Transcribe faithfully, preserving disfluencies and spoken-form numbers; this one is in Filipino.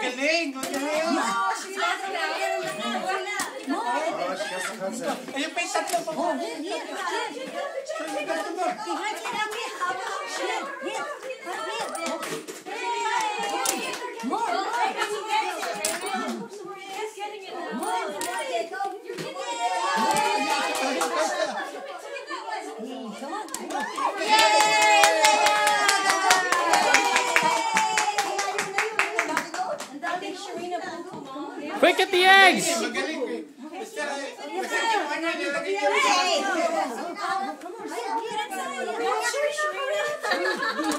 Magaling! Magaling! Ayun pa yung tatlo pa mo. Quick at the eggs! Hey!